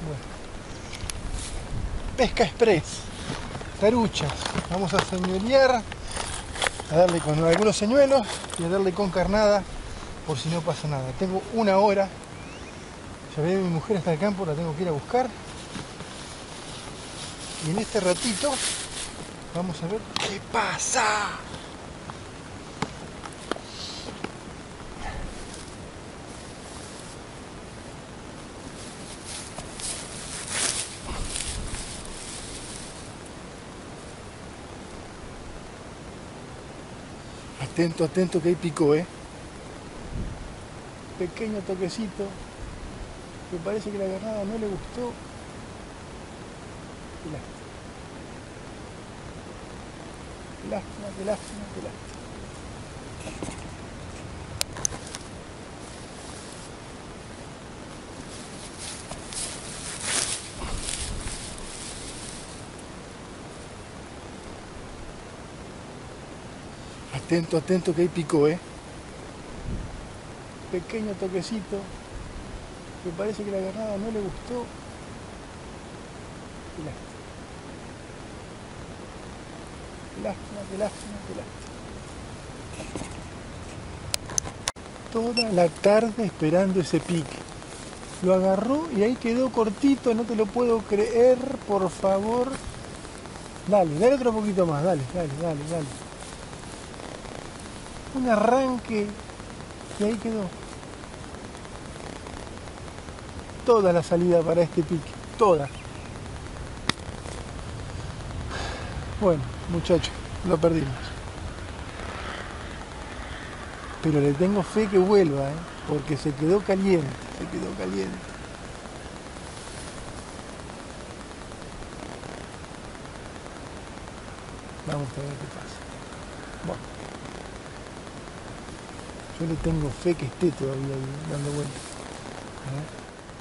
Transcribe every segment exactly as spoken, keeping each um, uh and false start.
Bueno. Pesca express, taruchas. Vamos a señuelear, a darle con algunos señuelos y a darle con carnada por si no pasa nada. Tengo una hora, llevé a mi mujer hasta el campo, la tengo que ir a buscar. Y en este ratito vamos a ver qué pasa. Atento, atento que ahí picó, eh. Pequeño toquecito. Me parece que la agarrada no le gustó. Qué lástima. Qué lástima, qué lástima, qué lástima. Atento, atento que ahí picó, eh. Pequeño toquecito. Me parece que la agarrada no le gustó. Qué lástima. Qué lástima, qué lástima, qué lástima. Toda la tarde esperando ese pique. Lo agarró y ahí quedó cortito, no te lo puedo creer, por favor. Dale, dale otro poquito más, dale, dale, dale, dale. Un arranque y ahí quedó. Toda la salida para este pique, toda. Bueno, muchachos, lo perdimos. Pero le tengo fe que vuelva, ¿eh? Porque se quedó caliente, se quedó caliente. Vamos a ver qué pasa. Bueno. Yo le tengo fe que esté todavía ahí dando vueltas. ¿Eh?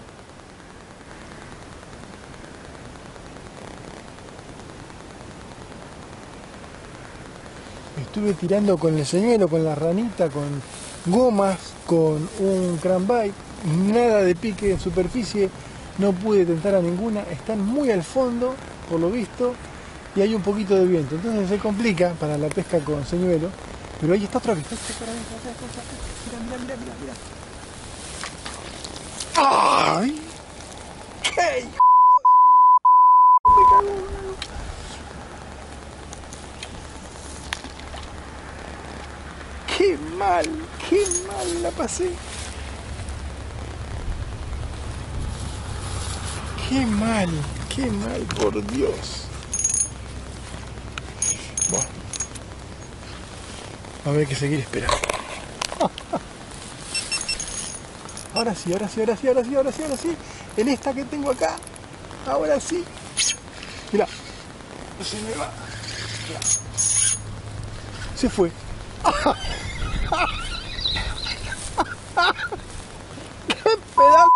Estuve tirando con el señuelo, con la ranita, con gomas, con un cranbait, nada de pique en superficie, no pude tentar a ninguna, están muy al fondo, por lo visto, y hay un poquito de viento, entonces se complica para la pesca con señuelo, pero ahí está otra vez. Mira, mira, mira, mira, mira. ¡Ay! ¡Qué hijo de mí! Me cago en... ¡Qué mal! ¡Qué mal la pasé! ¡Qué mal! ¡Qué mal, por Dios! Bueno, va a haber que seguir esperando. Ahora sí, ahora sí, ahora sí, ahora sí, ahora sí, ahora sí. En esta que tengo acá, ahora sí. Mirá, se me va. Mirá. Se fue. ¡Qué pedazo!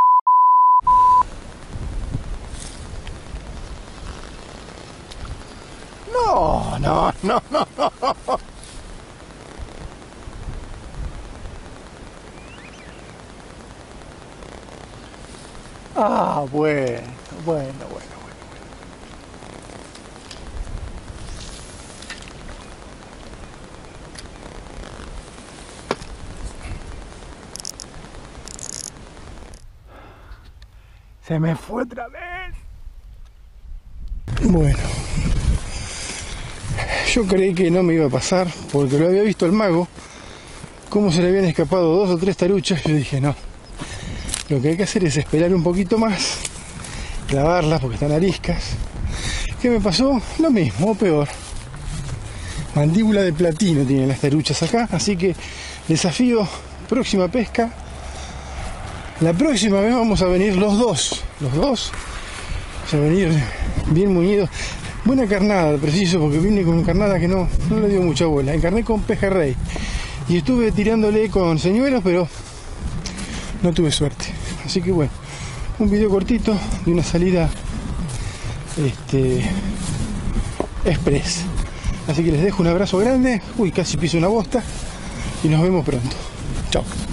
No, no, no, no, no. Ah, bueno, bueno, bueno, bueno. Se me fue otra vez. Bueno, yo creí que no me iba a pasar porque lo había visto el mago, cómo se le habían escapado dos o tres taruchas. Yo dije, no, lo que hay que hacer es esperar un poquito más, clavarlas porque están ariscas. ¿Qué me pasó? Lo mismo o peor. Mandíbula de platino tienen las taruchas acá, así que desafío, próxima pesca. La próxima vez vamos a venir los dos, los dos, vamos a venir bien muñidos. Buena carnada, preciso, porque vine con carnada que no, no le dio mucha bola. Encarné con pejerrey y estuve tirándole con señuelos, pero no tuve suerte. Así que bueno, un video cortito de una salida este, express. Así que les dejo un abrazo grande. Uy, casi piso una bosta y nos vemos pronto. Chao.